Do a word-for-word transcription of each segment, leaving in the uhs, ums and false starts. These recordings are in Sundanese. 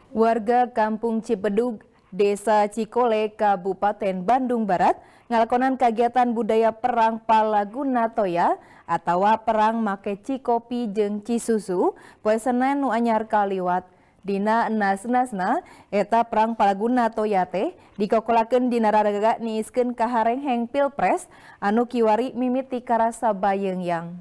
Warga Kampung Cipedug, Desa Cikole, Kabupaten Bandung Barat, ngalakonan kegiatan budaya perang Palaguna Toya atau perang make cikopi jeung cisusu poe Senen nu anyar kaliwat. Dina enas-enasna eta perang Palaguna Toya teh dikokolakeun dina raraga niiskeun kaharengheng Pilpres anu kiwari mimiti karasa bayeungyang.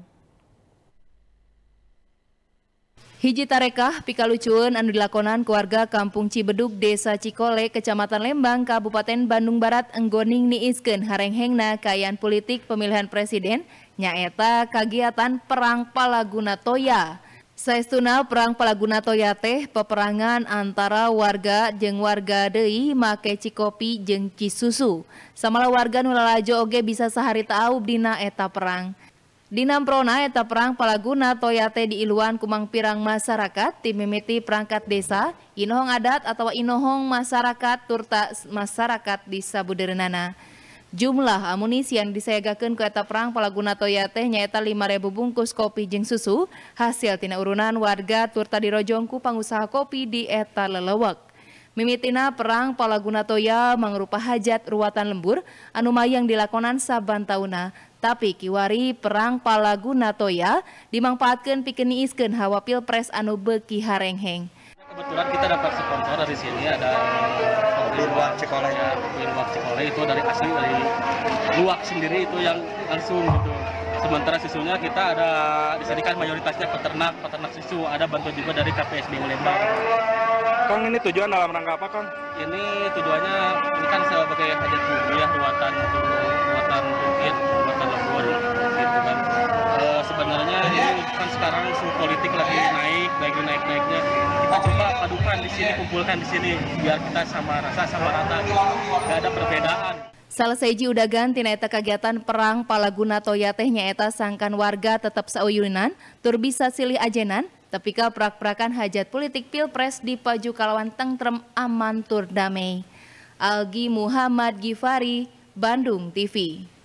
Hiji tarekah pikalucueun anu dilakonan keluarga Kampung Cibedug Desa Cikole Kecamatan Lembang Kabupaten Bandung Barat enggoning niiskeun harenghengna kaayaan politik pemilihan presiden nyaeta kagiatan perang Palaguna Toya. Saestuna perang Palaguna Toya teh peperangan antara warga jeung warga deui make cikopi jeung cisusu. Samala warga nu lalajo oge bisa saharita aub dina eta perang. Dinamprona eta perang Palaguna Toya teh diiluan kumang pirang masyarakat ti mimiti perangkat desa, inohong adat atau inohong masyarakat turta masyarakat di sabudeureunana. Jumlah amunisi yang disayagakeun ku eta perang Palaguna Toya teh nyaeta lima ribu bungkus kopi jeung susu, hasil tina urunan warga turta dirojong ku pangusaha kopi di eta lelewek. Mimitina perang Palaguna Toya mangrupa hajat ruwatan lembur anu mayang dilakonan saban tauna. Tapi kiwari perang Palaguna Toya dimangpaatkeun pikeun niiskeun hawa Pilpres anu beuki harengheng. Kebetulan kita dapat sponsor dari sini, ada kopi luwak Cikole ya, kopi luwak Cikole itu dari asli dari luwak sendiri itu yang langsung gitu. Sementara susunya kita ada di sini kan mayoritasnya peternak, peternak susu, ada bantuan juga dari K P S B U Lembang. Kang, ini tujuan dalam rangka apa, Kang? Ini tujuannya ini kan sebagai hajat rupiah ruwatan untuk ruwatan bukit, ruwatan lembur gitu kan. E, sebenarnya ini kan sekarang suhu politik lagi naik, lagi naik-naiknya. Kita coba padukan di sini, kumpulkan di sini biar kita sama rasa sama rata, nggak ada perbedaan. Salah saji udagan tina eta kagiatan perang Palaguna Toya teh nyaeta sangkan warga tetap sauyunan tur bisa silih ajenan tapi ka prak-prakan hajat politik Pilpres dipaju kalawan tentrem aman tur damai. Algi Muhammad Gifari, Bandung T V.